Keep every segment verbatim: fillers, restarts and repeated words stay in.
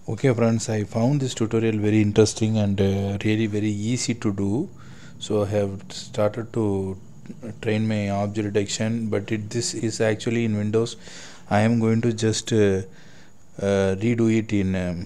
Okay friends, I found this tutorial very interesting and uh, really very easy to do. So I have started to train my object detection, but it, this is actually in Windows. I am going to just uh, uh, redo it in um,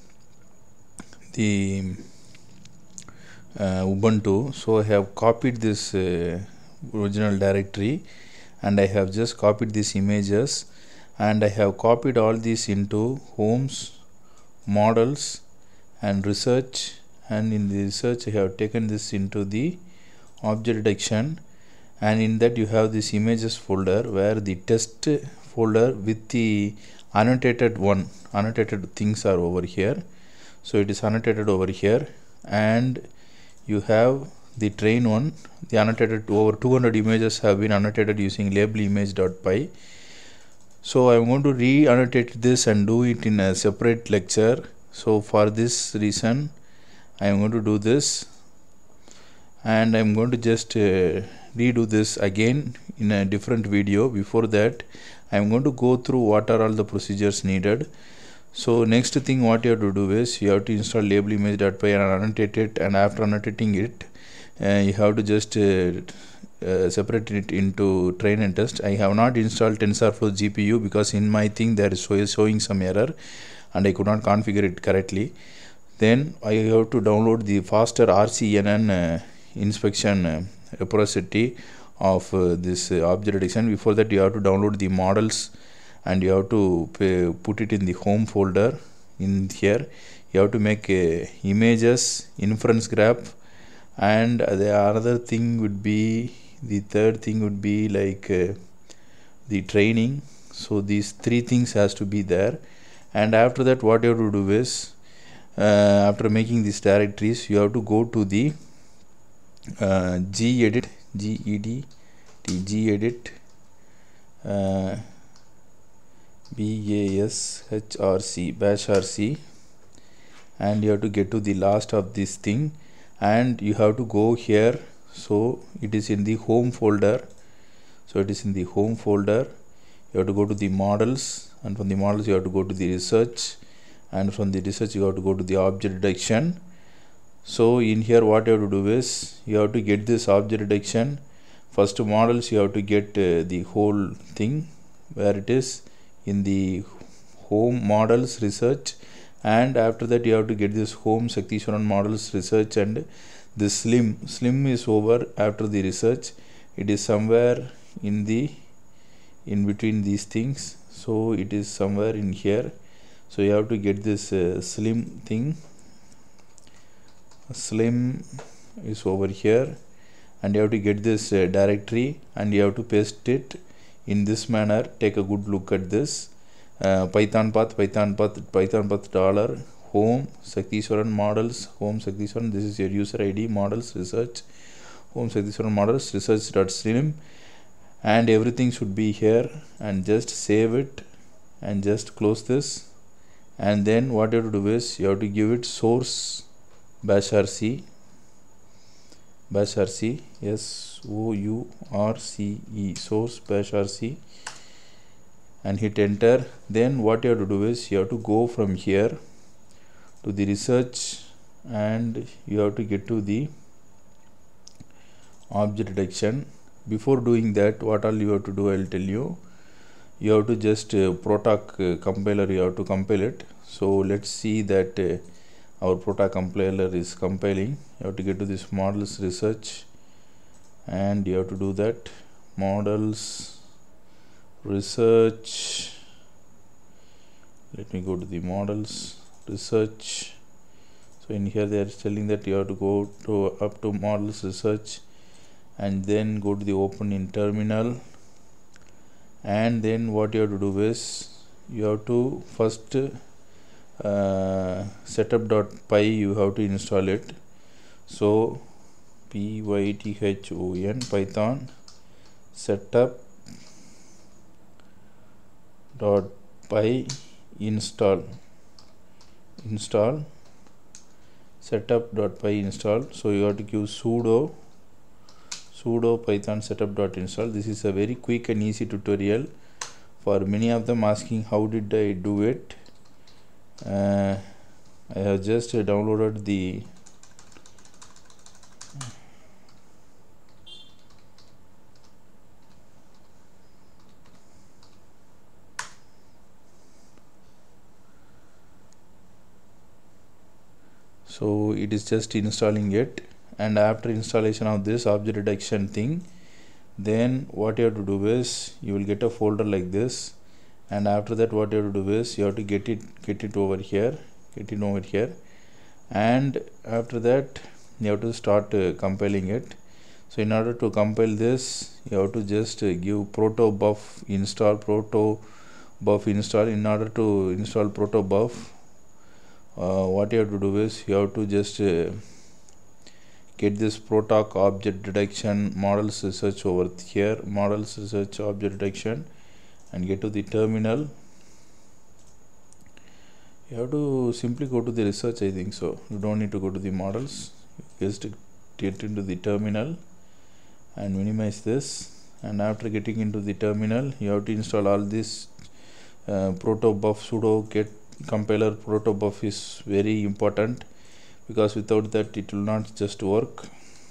the uh, Ubuntu. So I have copied this uh, original directory and I have just copied these images and I have copied all these into homes, models and research, and in the research I have taken this into the object detection, and in that you have this images folder where the test folder with the annotated one annotated things are over here. So it is annotated over here, and you have the train one, the annotated over two hundred images have been annotated using label image.py. So I am going to re-annotate this and do it in a separate lecture. So for this reason I am going to do this, and I am going to just uh, redo this again in a different video. Before that I am going to go through what are all the procedures needed. So next thing what you have to do is you have to install label image.py and annotate it, and after annotating it uh, you have to just uh, uh, separate it into train and test. I have not installed TensorFlow G P U because in my thing there is showing some error and I could not configure it correctly. Then I have to download the faster R C N N uh, inspection uh, repository of uh, this uh, object detection. Before that you have to download the models and you have to pay, put it in the home folder. In here you have to make uh, images, inference graph, and the other thing would be the third thing would be like uh, the training. So these three things has to be there, and after that what you have to do is uh, after making these directories you have to go to the uh, gedit gedit gedit uh, bashrc bash rc, and you have to get to the last of this thing and you have to go here. So it is in the home folder. So it is in the home folder. You have to go to the models, and from the models you have to go to the research, and from the research you have to go to the object detection. So in here what you have to do is you have to get this object detection. First models you have to get uh, the whole thing where it is in the home models research, and after that you have to get this home Sakthiswaran models research, and this slim slim is over after the research. It is somewhere in the in between these things, so it is somewhere in here. So you have to get this uh, slim thing. Slim is over here, and you have to get this uh, directory and you have to paste it in this manner. Take a good look at this. Uh, python path python path python path dollar home Sakthiswaran models home Sakthiswaran. This is your user I D, models research home Sakthiswaran models research dot slim, and everything should be here, and just save it and just close this. And then what you have to do is you have to give it source bash rc bash rc s o u r c e source bash rc, and hit enter. Then what you have to do is you have to go from here to the research and you have to get to the object detection. Before doing that, what all you have to do I will tell you. You have to just uh, Protac uh, compiler, you have to compile it. So let's see that uh, our Protac compiler is compiling. You have to get to this models research and you have to do that models research. Let me go to the models research. So in here they are telling that you have to go to up to models research and then go to the open in terminal, and then what you have to do is you have to first uh, setup.py you have to install it. So python python setup dot py install install setup.py install. So you have to give sudo sudo python setup.install. This is a very quick and easy tutorial for many of them asking how did I do it. Uh, I have just uh, downloaded the so it is just installing it. And after installation of this object detection thing, then what you have to do is you will get a folder like this, and after that what you have to do is you have to get it get it over here get it over here and after that you have to start uh, compiling it. So in order to compile this, you have to just uh, give protobuf install protobuf install. In order to install protobuf, uh, what you have to do is you have to just uh, get this protoc object detection models research over here, models research object detection, and get to the terminal. You have to simply go to the research, I think so. You don't need to go to the models. Just get into the terminal and minimize this, and after getting into the terminal you have to install all this uh, protobuf sudo get compiler. Protobuf is very important because without that it will not just work.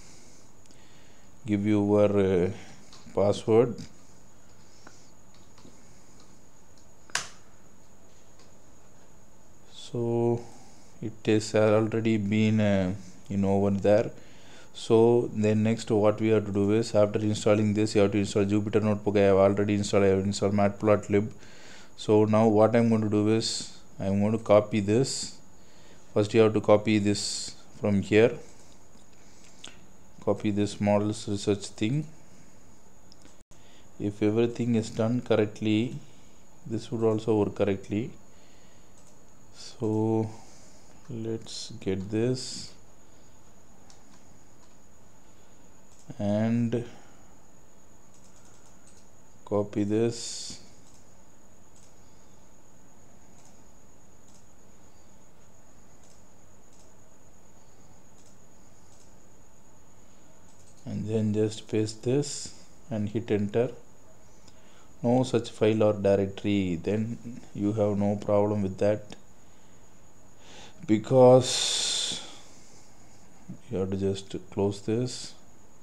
Give your uh, password. So it has already been uh, in over there. So then next what we have to do is, after installing this, you have to install Jupyter Notebook. I have already installed. I have installed Matplotlib. So now what I'm going to do is I'm going to copy this. First you have to copy this from here. Copy this models research thing. If everything is done correctly, this would also work correctly. So let's get this and copy this. And then just paste this and hit enter. No such file or directory, then you have no problem with that, because you have to just close this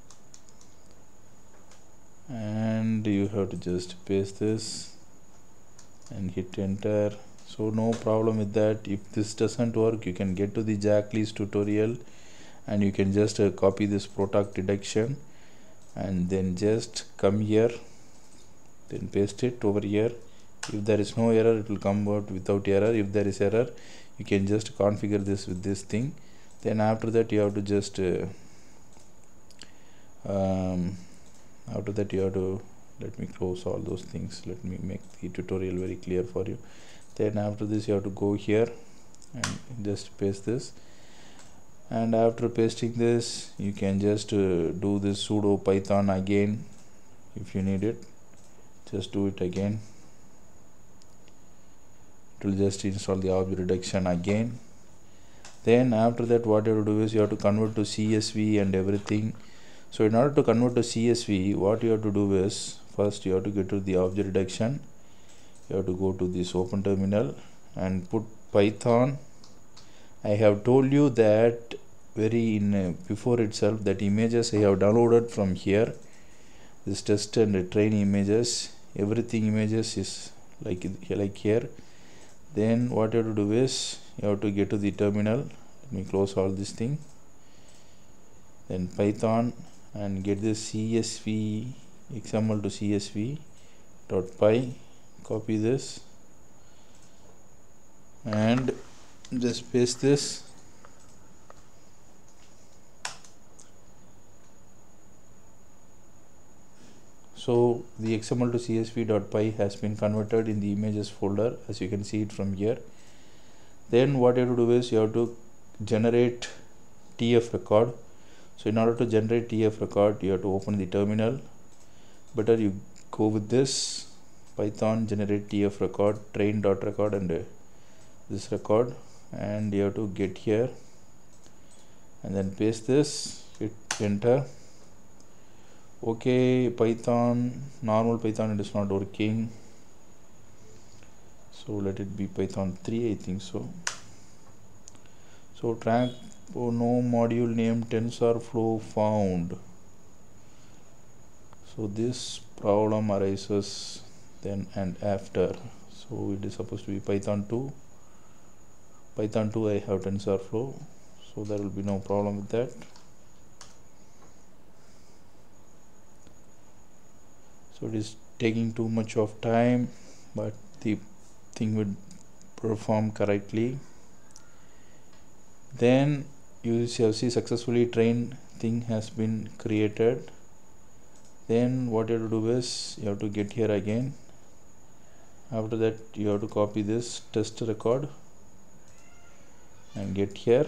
and you have to just paste this and hit enter. So no problem with that. If this doesn't work, you can get to the Jack Lee's tutorial and you can just uh, copy this protoc detection and then just come here, then paste it over here. If there is no error, it will come out without error. If there is error, you can just configure this with this thing. Then after that you have to just uh, um, after that you have to let me close all those things. Let me make the tutorial very clear for you. Then after this you have to go here and just paste this, and after pasting this you can just uh, do this sudo python again. If you need it, just do it again. It will just install the object detection again. Then after that what you have to do is you have to convert to C S V and everything. So in order to convert to C S V, what you have to do is, first you have to get to the object detection. You have to go to this open terminal and put python. I have told you that very in uh, before itself that images I have downloaded from here, this test and train images, everything images is like like here. Then what you have to do is you have to get to the terminal. Let me close all this thing. Then python and get this C S V X M L to C S V dot py. Copy this and just paste this. So the X M L to C S V dot py has been converted in the images folder, as you can see it from here. Then what you have to do is you have to generate T F record. So in order to generate T F record, you have to open the terminal. Better you go with this python generate T F record, train dot record, and uh, this record, and you have to get here and then paste this, hit enter. Okay, python, normal python, it is not working, so let it be python three, I think so. So track oh, no module name TensorFlow found. So this problem arises then and after. So it is supposed to be Python two. Python two I have TensorFlow, so there will be no problem with that. So it is taking too much of time, but the thing would perform correctly. Then you shall see successfully trained thing has been created. Then what you have to do is you have to get here again. After that you have to copy this test record and get here,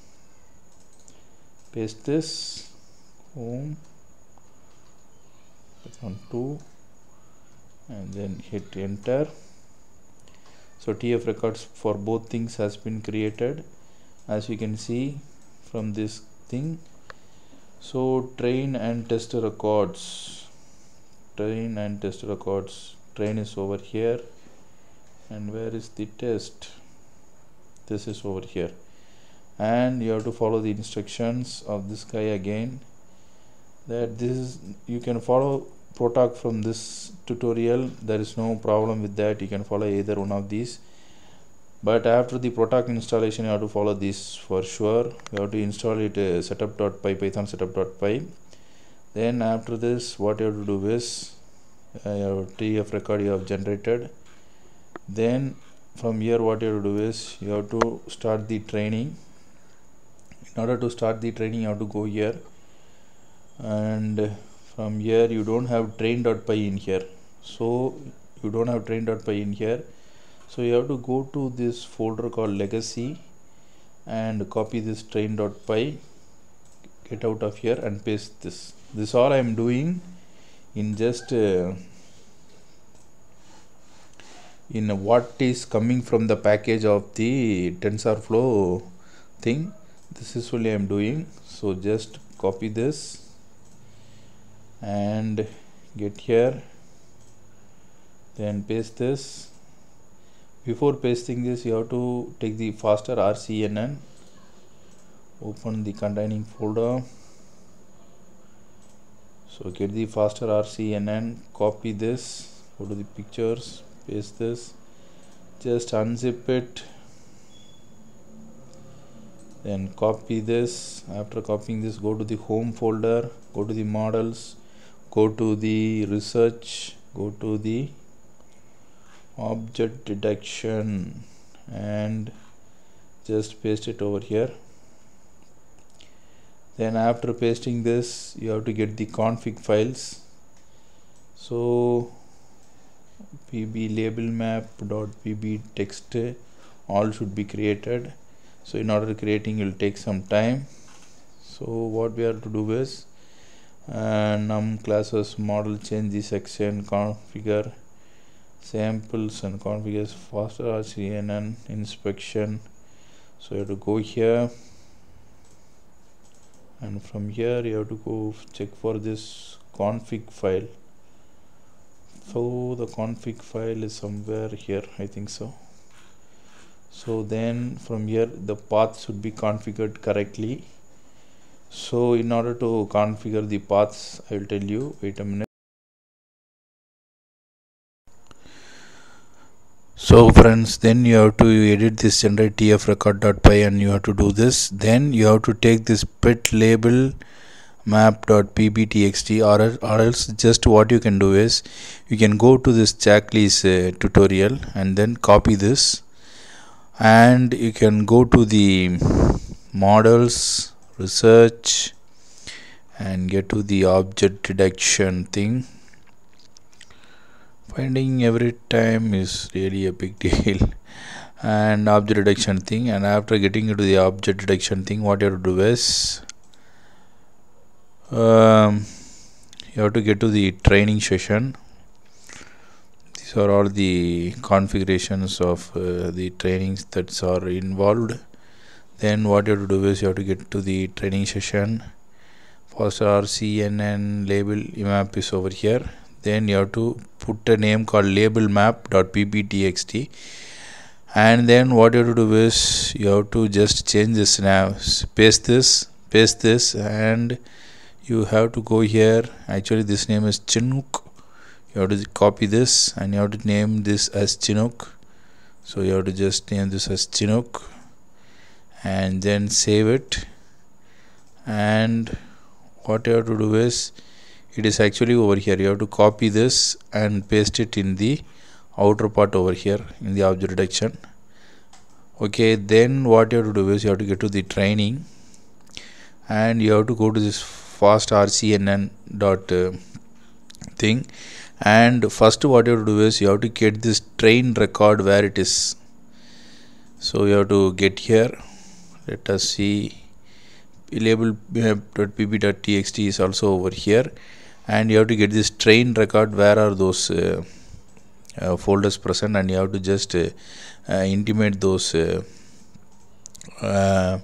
paste this home on two and then hit enter. So T F records for both things has been created, as you can see from this thing. So train and test records, train and test records, train is over here, and where is the test? This is over here, and you have to follow the instructions of this guy again. That this is, you can follow Protalk from this tutorial, there is no problem with that. You can follow either one of these, but after the Protalk installation you have to follow this for sure. You have to install it, uh, setup.py, python setup.py. Then after this what you have to do is uh, your T F record you have generated. Then from here what you have to do is you have to start the training. In order to start the training you have to go here, and from here you don't have train.py in here, so you don't have train.py in here, so you have to go to this folder called legacy and copy this train.py, get out of here and paste this. This all I am doing in just uh, in what is coming from the package of the TensorFlow thing. This is only I am doing. So just copy this and get here, then paste this. Before pasting this you have to take the faster R C N N, open the containing folder. So get the faster R C N N, copy this, go to the pictures, paste this, just unzip it, then copy this. After copying this, go to the home folder, go to the models, go to the research, go to the object detection and just paste it over here. Then after pasting this you have to get the config files. So pb label map dot pb text all should be created. So in order to creating it will take some time. So what we have to do is uh, num classes model change the section, configure samples and configure faster R C N N inspection. So you have to go here, and from here you have to go check for this config file. So the config file is somewhere here, I think so. So then from here the path should be configured correctly. So in order to configure the paths, I will tell you, wait a minute. So friends, then you have to edit this generate tf record.py and you have to do this. Then you have to take this bit label map.pbtxt, or, or else just what you can do is you can go to this checklist uh, tutorial and then copy this, and you can go to the models, research and get to the object detection thing. Finding every time is really a big deal. And object detection thing, and after getting into the object detection thing, what you have to do is um, you have to get to the training session. These are all the configurations of uh, the trainings that are involved. Then what you have to do is you have to get to the training session. First R C N N label map is over here. Then you have to put a name called label map.pbtxt, and then what you have to do is you have to just change this now, paste this paste this and you have to go here. Actually this name is Chinook. You have to copy this and you have to name this as Chinook. So you have to just name this as Chinook and then save it. And what you have to do is it is actually over here. You have to copy this and paste it in the outer part over here in the object detection. Okay, then what you have to do is you have to get to the training and you have to go to this fast R C N N dot uh, thing, and first what you have to do is you have to get this train record where it is. So you have to get here. Let us see, label dot p b dot t x t is also over here, and you have to get this train record where are those uh, uh, folders present, and you have to just uh, uh, intimate those uh, uh,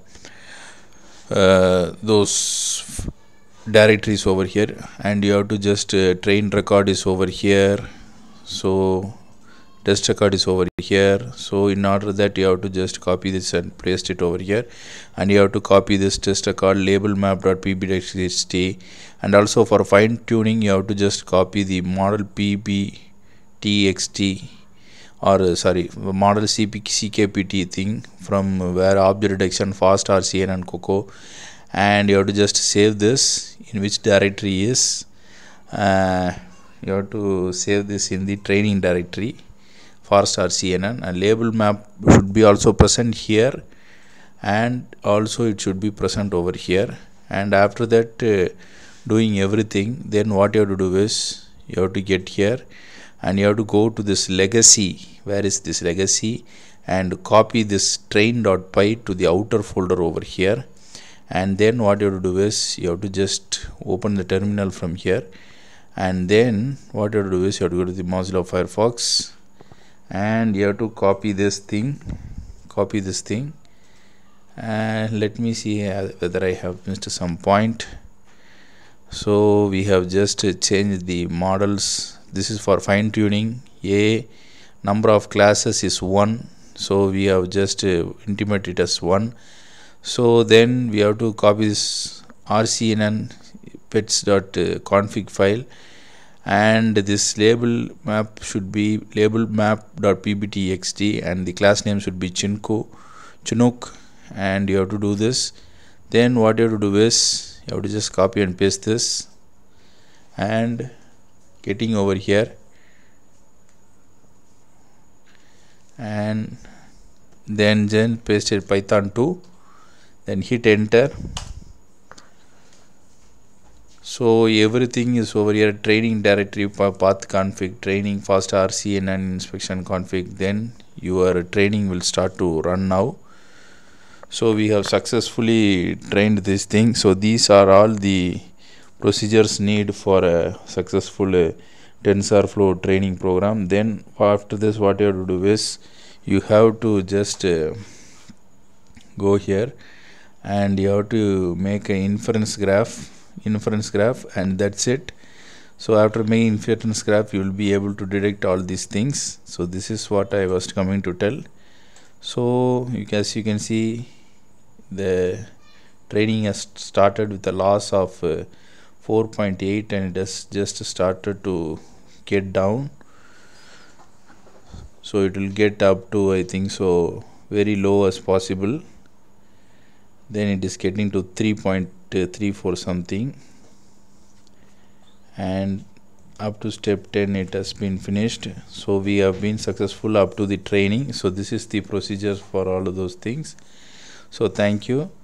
uh, those directories over here, and you have to just uh, train record is over here, so test record is over here. So in order that you have to just copy this and paste it over here, and you have to copy this test record label map dot p b dot t x t, and also for fine tuning you have to just copy the model p b t x t or uh, sorry model C P, C K P T thing from where object detection, fast R C N and Coco, and you have to just save this in which directory is uh, you have to save this in the training directory fast R C N N, and label map should be also present here, and also it should be present over here. And after that uh, doing everything, then what you have to do is you have to get here and you have to go to this legacy. Where is this legacy? And copy this train.py to the outer folder over here. And then what you have to do is you have to just open the terminal from here, and then what you have to do is you have to go to the Mozilla Firefox and you have to copy this thing copy this thing and let me see whether I have missed some point. So we have just changed the models. This is for fine tuning. A number of classes is one, so we have just uh, intimate it as one. So then we have to copy this R C N N pets.config file, and this label map should be label map dot p b t x t, and the class name should be Chinko Chinook, and you have to do this. Then what you have to do is you have to just copy and paste this and getting over here, and then then paste it Python two, then hit enter. So everything is over here. Training directory, path config, training, fast R C N and inspection config. Then your training will start to run now. So we have successfully trained this thing. So these are all the procedures need for a successful uh, TensorFlow training program. Then after this, what you have to do is you have to just uh, go here and you have to make an inference graph inference graph and that's it. So after making inference graph, you will be able to detect all these things. So this is what I was coming to tell. So you can, as you can see, the training has started with a loss of uh, four point eight, and it has just started to get down. So it will get up to, I think so, very low as possible. Then it is getting to three point three four something, and up to step ten it has been finished. So we have been successful up to the training. So this is the procedures for all of those things. So thank you.